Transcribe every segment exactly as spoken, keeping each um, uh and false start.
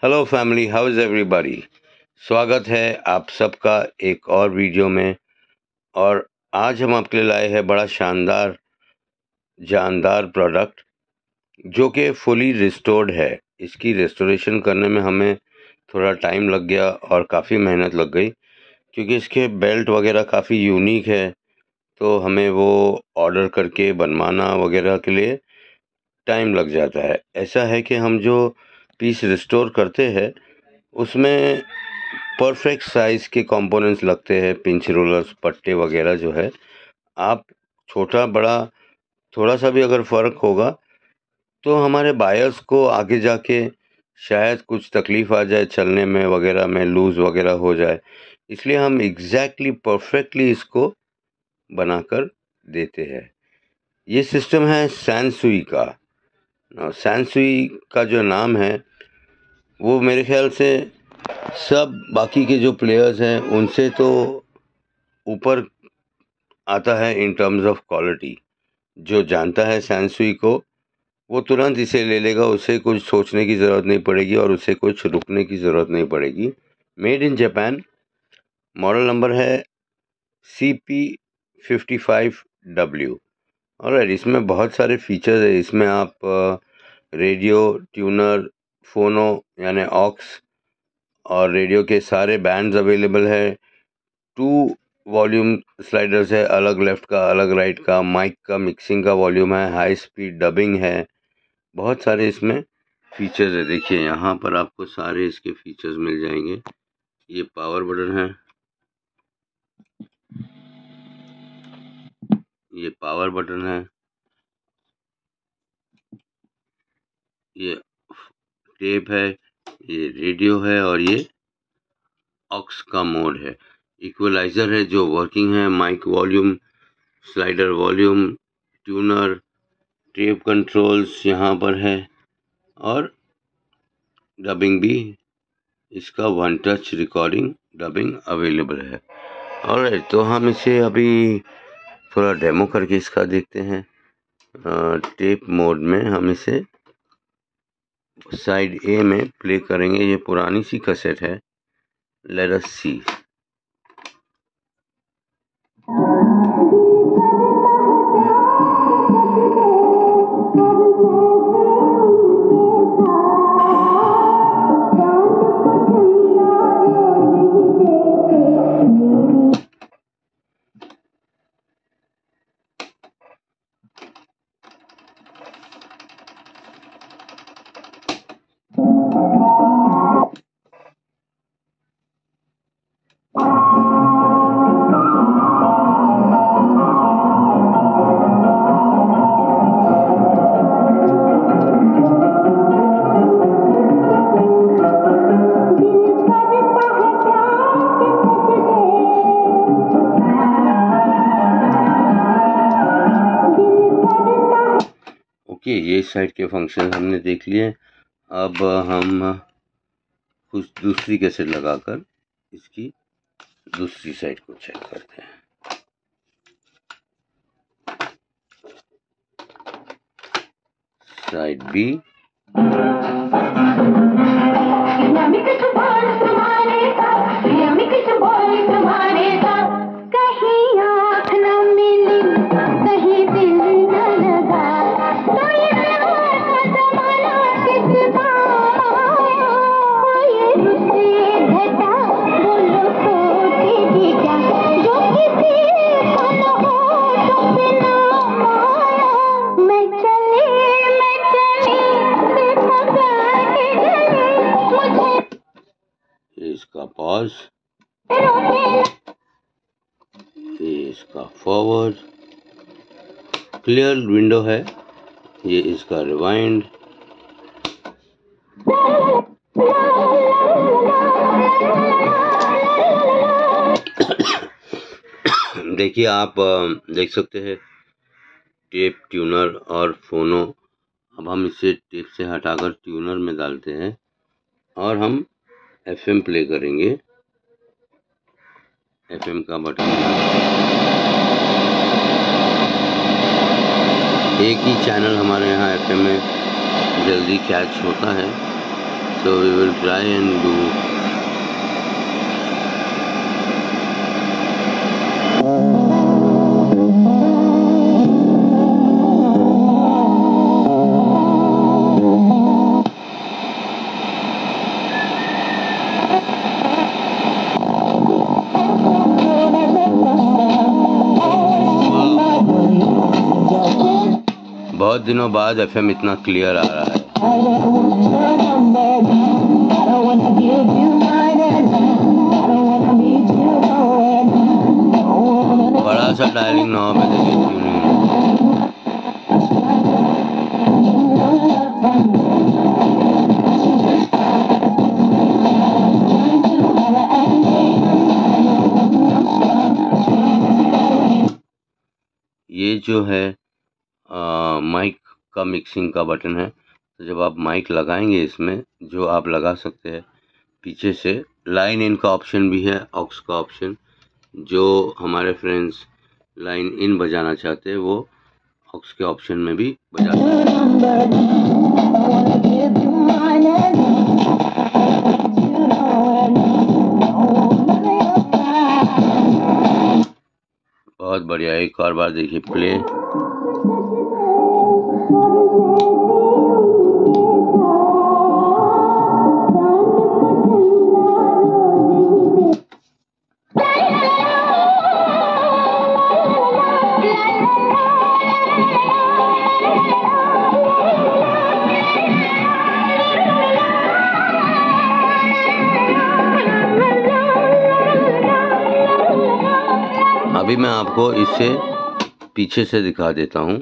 Hello family, how is everybody. स्वागत है आप सबका एक और वीडियो में। और आज हम आपके लिए लाए हैं बड़ा शानदार जानदार प्रोडक्ट जो कि फुली रिस्टोर्ड है। इसकी रेस्टोरेशन करने में हमें थोड़ा टाइम लग गया और काफ़ी मेहनत लग गई, क्योंकि इसके बेल्ट वगैरह काफ़ी यूनिक है। तो हमें वो ऑर्डर करके बनवाना वगैरह के लिए टाइम लग जाता है। ऐसा है कि हम जो पीस रिस्टोर करते हैं उसमें परफेक्ट साइज़ के कंपोनेंट्स लगते हैं, पिंच रोलर्स, पट्टे वगैरह जो है। आप छोटा बड़ा थोड़ा सा भी अगर फ़र्क होगा तो हमारे बायर्स को आगे जाके शायद कुछ तकलीफ़ आ जाए, चलने में वगैरह में लूज़ वगैरह हो जाए। इसलिए हम एग्जैक्टली परफेक्टली इसको बनाकर देते हैं। ये सिस्टम है सैनसुई का। सैनसुई का जो नाम है वो मेरे ख्याल से सब बाकी के जो प्लेयर्स हैं उनसे तो ऊपर आता है इन टर्म्स ऑफ क्वालिटी। जो जानता है सैनसुई को वो तुरंत इसे ले लेगा, उसे कुछ सोचने की ज़रूरत नहीं पड़ेगी और उसे कुछ रुकने की ज़रूरत नहीं पड़ेगी। Made in Japan, model number है C P fifty five W. और इसमें बहुत सारे फीचर्स है। इसमें आप रेडियो, ट्यूनर, फोनो यानी ऑक्स और रेडियो के सारे बैंड्स अवेलेबल है। टू वॉल्यूम स्लाइडर्स है, अलग लेफ़्ट का अलग राइट का। माइक का मिक्सिंग का वॉल्यूम है, हाई स्पीड डबिंग है। बहुत सारे इसमें फीचर्स है। देखिए यहाँ पर आपको सारे इसके फीचर्स मिल जाएंगे। ये पावर बटन है, ये पावर बटन है, ये टेप है, ये रेडियो है और ये ऑक्स का मोड है। इक्वलाइज़र है जो वर्किंग है, mic volume, slider volume, tuner, tape controls यहाँ पर है और डबिंग भी, इसका one touch recording dubbing available है। और तो हम इसे अभी थोड़ा डेमो करके इसका देखते हैं। टेप मोड में हम इसे साइड ए में प्ले करेंगे। ये पुरानी सी कैसेट है। Let us see. ओके, ये साइड के फंक्शन हमने देख लिए। अब हम कुछ दूसरी कैसेट लगाकर इसकी दूसरी साइड को चेक करते हैं। Side B. इसका पॉज, ये इसका फॉरवर्ड, क्लियर विंडो है, ये इसका रिवाइंड। देखिए आप देख सकते हैं टेप, ट्यूनर और फोनो। अब हम इसे टेप से हटाकर ट्यूनर में डालते हैं और हम एफएम प्ले करेंगे। एफएम का बटन, एक ही चैनल हमारे यहाँ एफएम में जल्दी कैच होता है। So we will try and do बहुत दिनों बाद एफएम इतना क्लियर आ रहा है। बड़ा सा डायलिंग नॉब है, देखिए ट्यूनिंग। ये जो है माइक का मिक्सिंग का बटन है। तो जब आप माइक लगाएंगे इसमें, जो आप लगा सकते हैं पीछे से, लाइन इन का ऑप्शन भी है, ऑक्स का ऑप्शन। जो हमारे फ्रेंड्स लाइन इन बजाना चाहते हैं वो ऑक्स के ऑप्शन में भी बजा सकते हैं। बहुत बढ़िया। एक और बार देखिए प्ले। अभी मैं आपको इससे पीछे से दिखा देता हूँ।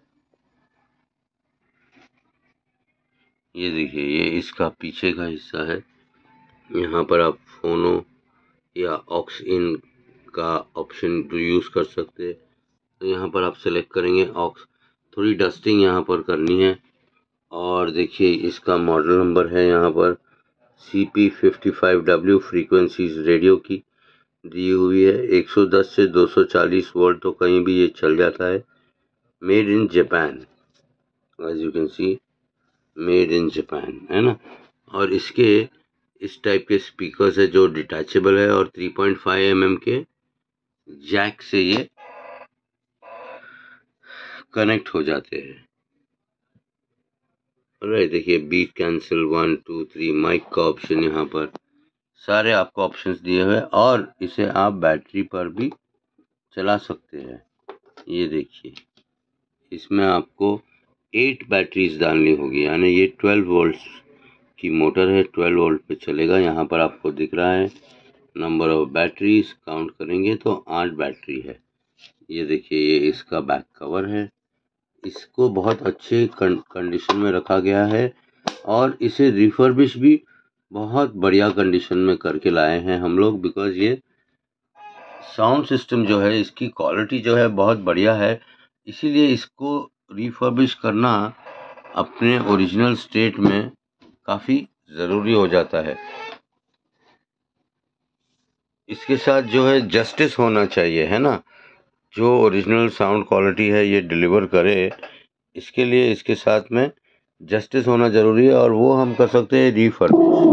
ये देखिए, ये इसका पीछे का हिस्सा है। यहाँ पर आप फोनो या ऑक्स इन का ऑप्शन यूज़ कर सकते हैं। तो यहाँ पर आप सेलेक्ट करेंगे ऑक्स। थोड़ी डस्टिंग यहाँ पर करनी है। और देखिए इसका मॉडल नंबर है यहाँ पर C P fifty five W, frequencies radio की दी हुई है। एक सौ दस से दो सौ चालीस वोल्ट तो कहीं भी ये चल जाता है। Made in Japan, as you can see, made in Japan, है ना। और इसके इस टाइप के स्पीकर्स है जो डिटैचेबल है और three point five M M के जैक से ये कनेक्ट हो जाते हैं। राइट, देखिए beat cancel one two three, mic का ऑप्शन यहाँ पर सारे आपको ऑप्शंस दिए हुए, और इसे आप बैटरी पर भी चला सकते हैं। ये देखिए, इसमें आपको एट बैटरीज डालनी होगी, यानी ये ट्वेल्व वोल्ट की मोटर है, ट्वेल्व वोल्ट पे चलेगा। यहाँ पर आपको दिख रहा है नंबर ऑफ बैटरीज, काउंट करेंगे तो आठ बैटरी है। ये देखिए, ये इसका बैक कवर है। इसको बहुत अच्छे कंडीशन में रखा गया है और इसे रिफर्बिश भी बहुत बढ़िया कंडीशन में करके लाए हैं हम लोग, बिकॉज ये साउंड सिस्टम जो है, इसकी क्वालिटी जो है बहुत बढ़िया है। इसीलिए इसको रिफर्बिश करना अपने ओरिजिनल स्टेट में काफ़ी ज़रूरी हो जाता है। इसके साथ जो है जस्टिस होना चाहिए, है ना। जो ओरिजिनल साउंड क्वालिटी है ये डिलीवर करे, इसके लिए इसके साथ में जस्टिस होना ज़रूरी है, और वो हम कर सकते हैं रिफर्बिश।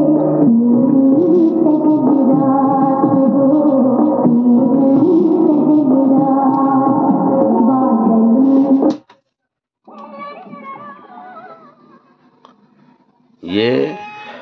ये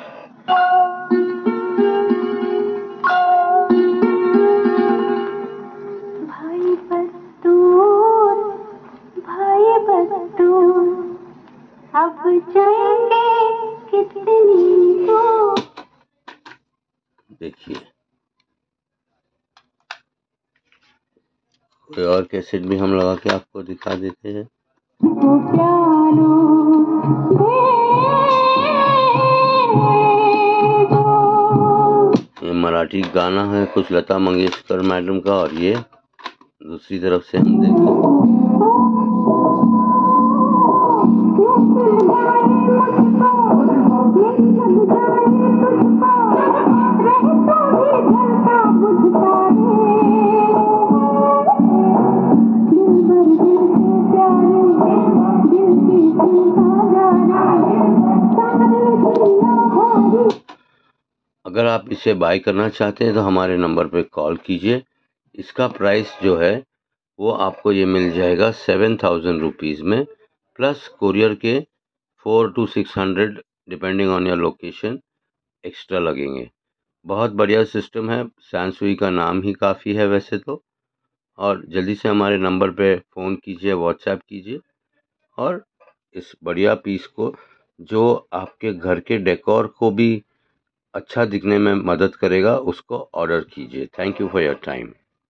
भाई बस्तूर, भाई बस्तूर, अब जाएंगे कितनी दूर। देखिए, कोई और कैसेट भी हम लगा के आपको दिखा देते हैं। ये मराठी गाना है कुछ लता मंगेशकर मैडम का, और ये दूसरी तरफ से हम देखें। अगर आप इसे बाय करना चाहते हैं तो हमारे नंबर पे कॉल कीजिए। इसका प्राइस जो है वो आपको ये मिल जाएगा सेवन थाउजेंड रुपीज़ में, प्लस कोरियर के four to six hundred depending on your location extra लगेंगे। बहुत बढ़िया सिस्टम है, सैनसुई का नाम ही काफ़ी है वैसे तो। और जल्दी से हमारे नंबर पे फ़ोन कीजिए, व्हाट्सएप कीजिए और इस बढ़िया पीस को, जो आपके घर के डेकोर को भी अच्छा दिखने में मदद करेगा, उसको ऑर्डर कीजिए। Thank you for your time.